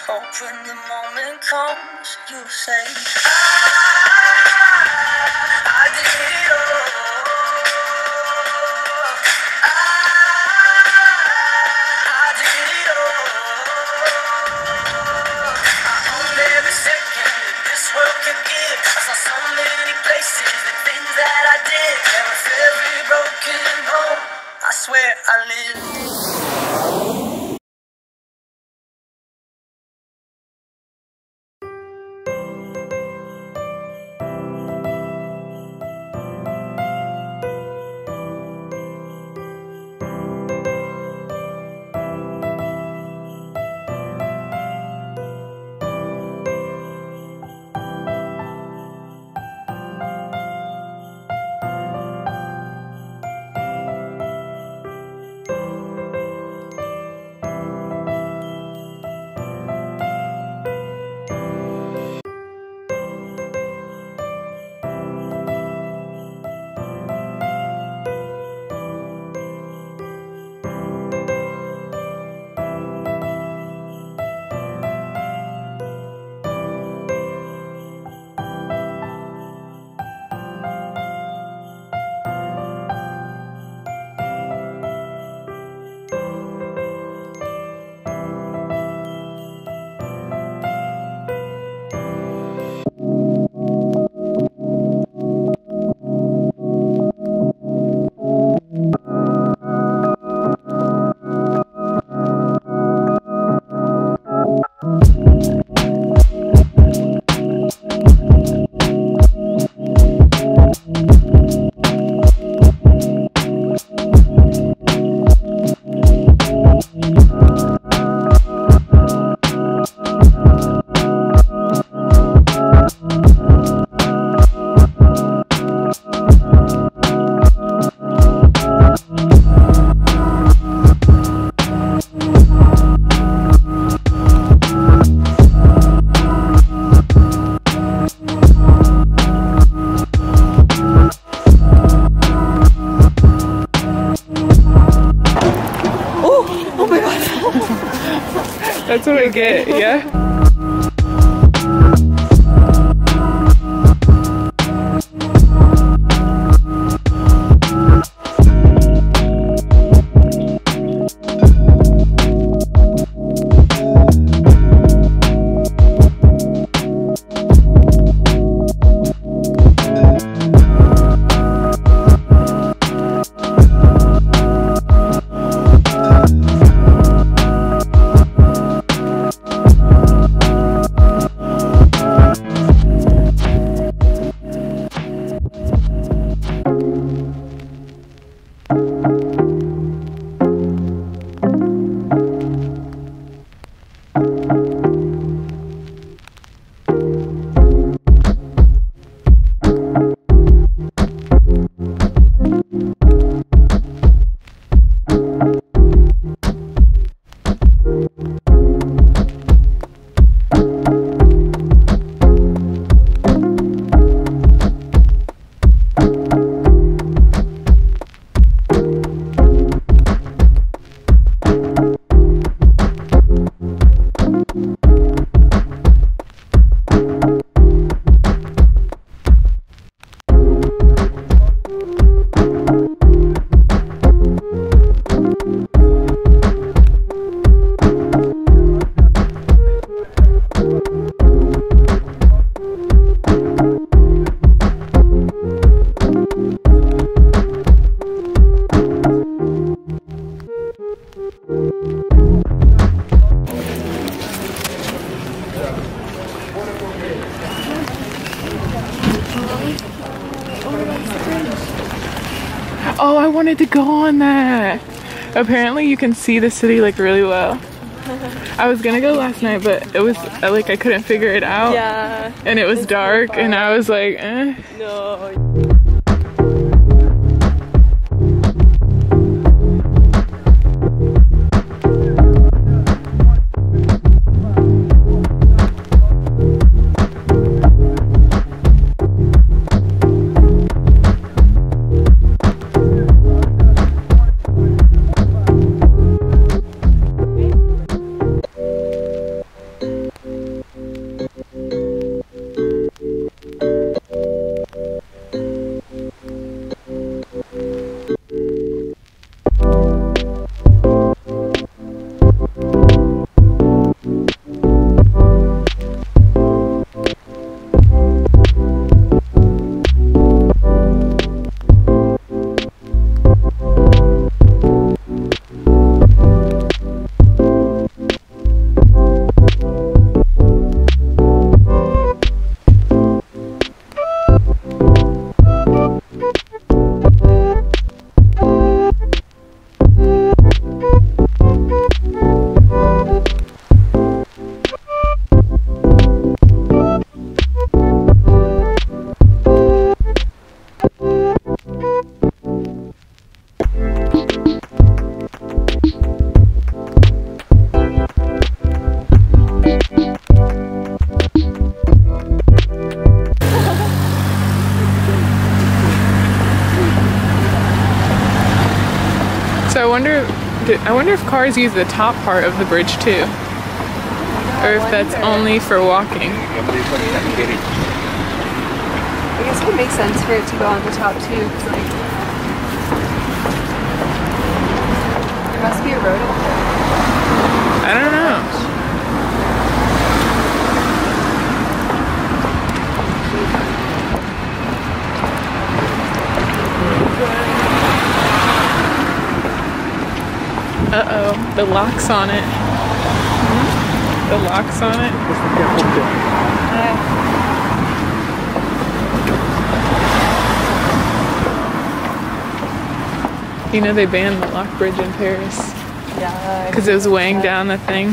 Hope when the moment comes, you'll say, I did it all. I did it all. I owned every second that this world could give. I saw so many places, the things that I did. And with every broken home, I swear I lived. That's what I get, yeah. Oh, I wanted to go on that. Apparently you can see the city like really well. I was gonna go last night, but it was like I couldn't figure it out. Yeah. And it was dark and I was like, eh. No. So I wonder if cars use the top part of the bridge too, or if that's only for walking. I guess it would make sense for it to go on the top too, 'cause like there must be a road up there. I don't know. Uh-oh, the lock's on it. The lock's on it. You know they banned the lock bridge in Paris. Yeah. Because it was weighing down the thing.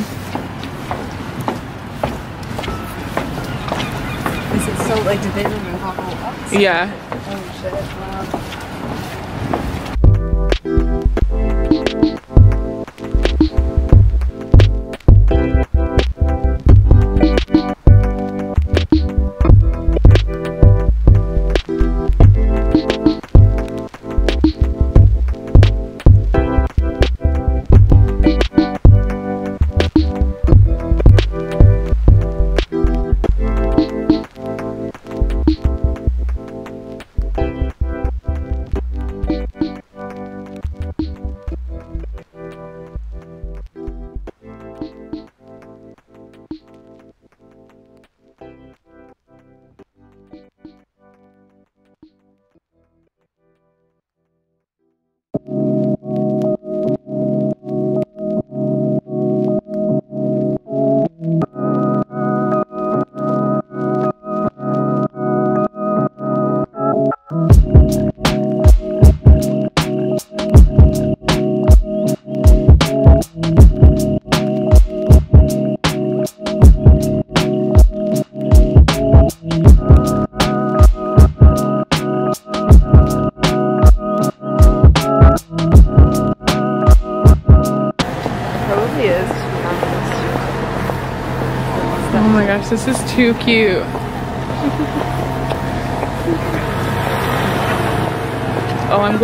Is it still like, did they remove all the locks? Yeah. Oh shit, wow. Oh my gosh, this is too cute. Oh, I'm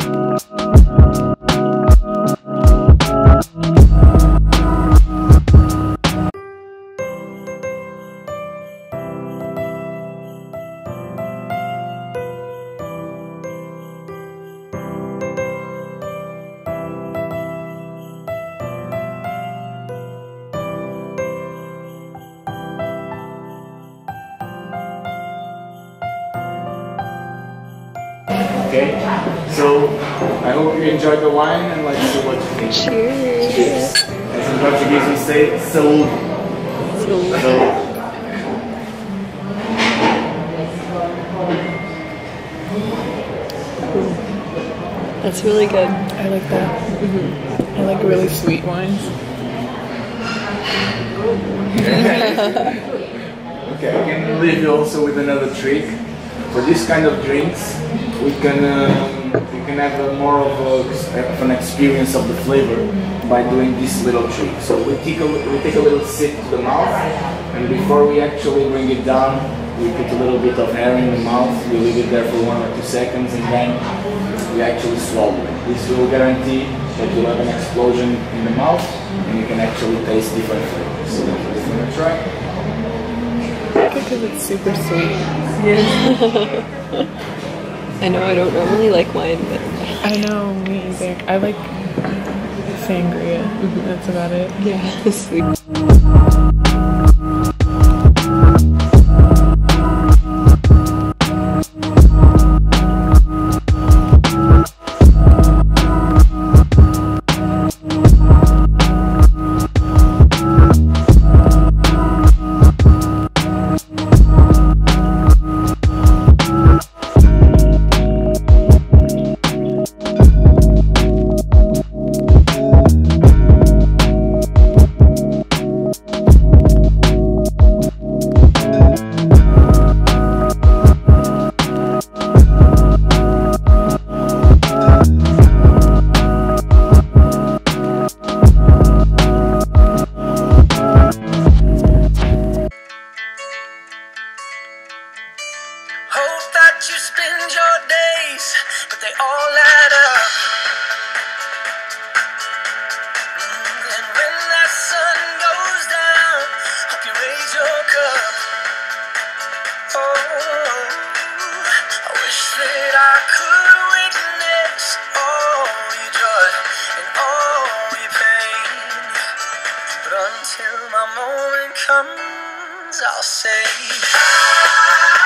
Okay, so I hope you enjoyed the wine and let's see what you think. Cheers. As in Portuguese we say saúde. Saúde. That's really good. I like that. I like really sweet wines. Okay, I can leave you also with another trick. For this kind of drinks, we can have more of an experience of the flavor by doing this little trick. So we take a little sip to the mouth, and before we actually bring it down, we put a little bit of air in the mouth. We leave it there for 1 or 2 seconds, and then we actually swallow it. This will guarantee that you'll have an explosion in the mouth, and you can actually taste different flavors. So let's give it a try. Because it's super sweet. Yes. I know I don't normally like wine, but I know, me either. I like sangria. That's about it. yeah, sweet. that I could witness all your joy and all your pain. But until my moment comes, I'll say